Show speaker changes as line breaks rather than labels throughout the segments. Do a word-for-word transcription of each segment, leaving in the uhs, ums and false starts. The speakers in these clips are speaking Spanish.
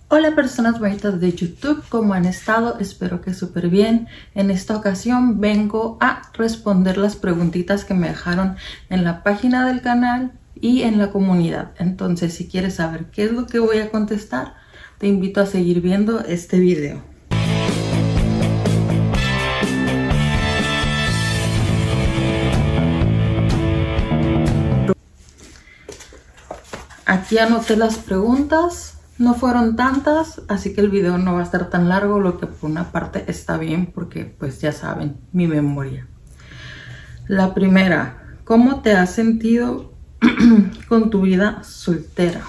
Hola personas bonitas de YouTube, ¿cómo han estado? Espero que súper bien. En esta ocasión vengo a responder las preguntitas que me dejaron en la página del canal y en la comunidad. Entonces, si quieres saber qué es lo que voy a contestar, te invito a seguir viendo este video. Aquí anoté las preguntas. No fueron tantas, así que el video no va a estar tan largo, lo que por una parte está bien porque pues ya saben, mi memoria. La primera, ¿cómo te has sentido con tu vida soltera?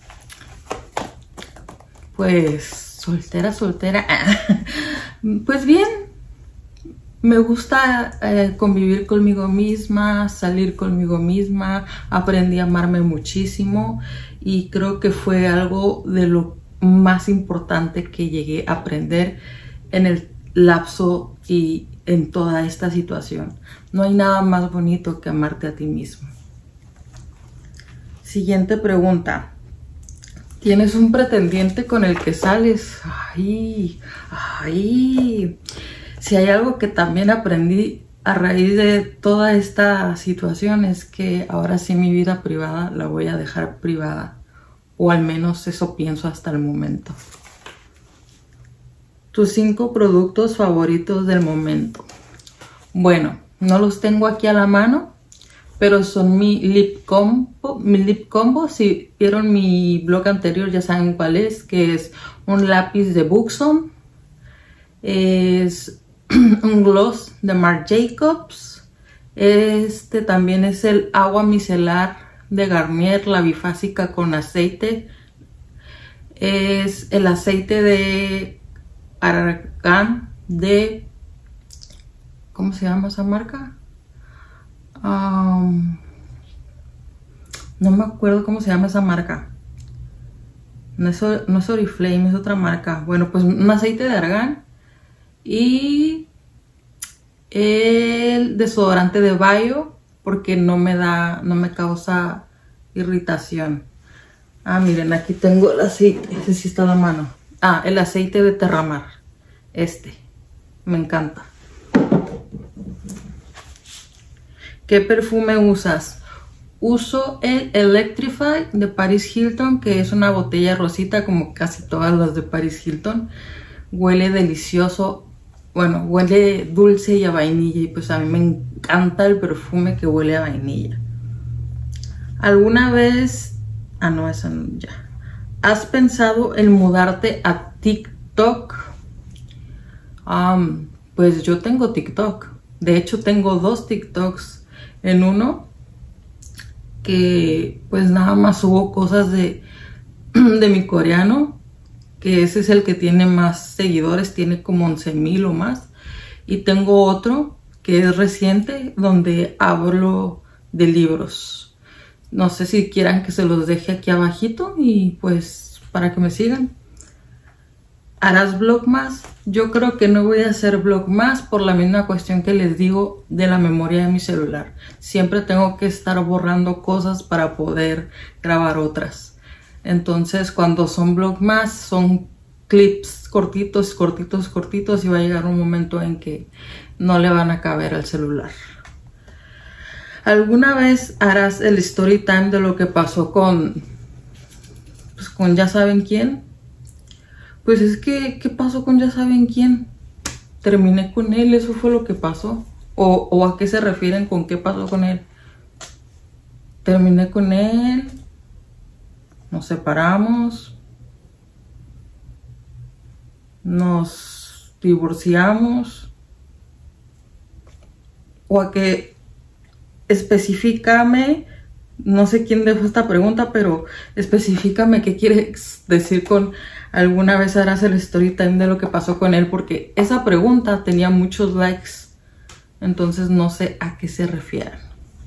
Pues soltera, soltera, pues bien. Me gusta eh, convivir conmigo misma, salir conmigo misma, aprendí a amarme muchísimo y creo que fue algo de lo más importante que llegué a aprender en el lapso y en toda esta situación. No hay nada más bonito que amarte a ti mismo. Siguiente pregunta. ¿Tienes un pretendiente con el que sales? Ay, ay... Si hay algo que también aprendí a raíz de toda esta situación es que ahora sí mi vida privada la voy a dejar privada. O al menos eso pienso hasta el momento. Tus cinco productos favoritos del momento. Bueno, no los tengo aquí a la mano, pero son mi lip combo. Mi lip combo, si vieron mi blog anterior ya saben cuál es, que es un lápiz de Buxom. Es un gloss de Marc Jacobs. Este también es el agua micelar de Garnier, la bifásica con aceite. Es el aceite de argán de... ¿Cómo se llama esa marca? Um, no me acuerdo cómo se llama esa marca. No es, no es Oriflame, es otra marca. Bueno, pues un aceite de argán. Y el desodorante de Bio, porque no me da, no me causa irritación. Ah, miren, aquí tengo el aceite, ese sí está a la mano. Ah, el aceite de Terramar, este, me encanta. ¿Qué perfume usas? Uso el Electrify de Paris Hilton, que es una botella rosita como casi todas las de Paris Hilton. Huele delicioso. Bueno, huele dulce y a vainilla y pues a mí me encanta el perfume que huele a vainilla. ¿Alguna vez... Ah, no, eso no, ya. ¿Has pensado en mudarte a TikTok? Um, pues yo tengo TikTok. De hecho, tengo dos TikToks. En uno que pues nada más subo cosas de, de mi coreano, que ese es el que tiene más seguidores, tiene como once mil o más. Y tengo otro que es reciente, donde hablo de libros. No sé si quieran que se los deje aquí abajito y pues para que me sigan. ¿Harás vlog más? Yo creo que no voy a hacer vlog más por la misma cuestión que les digo de la memoria de mi celular. Siempre tengo que estar borrando cosas para poder grabar otras. Entonces cuando son vlog más son clips cortitos, cortitos, cortitos y va a llegar un momento en que no le van a caber al celular. ¿Alguna vez harás el story time de lo que pasó con, pues, con ya saben quién? Pues es que, ¿qué pasó con ya saben quién? Terminé con él, eso fue lo que pasó. O, o ¿a qué se refieren con qué pasó con él? Terminé con él. Nos separamos, nos divorciamos, o a que específicame, no sé quién dejó esta pregunta, pero específicame qué quieres decir con alguna vez harás el story time de lo que pasó con él, porque esa pregunta tenía muchos likes, entonces no sé a qué se refieren.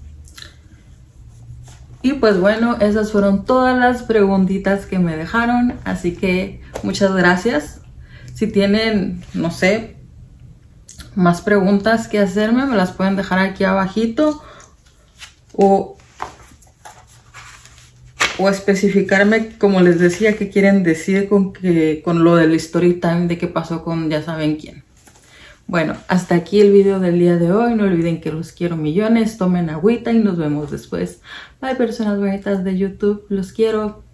Y pues bueno, esas fueron todas las preguntitas que me dejaron. Así que muchas gracias. Si tienen, no sé, más preguntas que hacerme, me las pueden dejar aquí abajito. O, o especificarme, como les decía, qué quieren decir con, que, con lo del story time de qué pasó con ya saben quién. Bueno, hasta aquí el video del día de hoy. No olviden que los quiero millones. Tomen agüita y nos vemos después. Bye, personas bonitas de YouTube. Los quiero.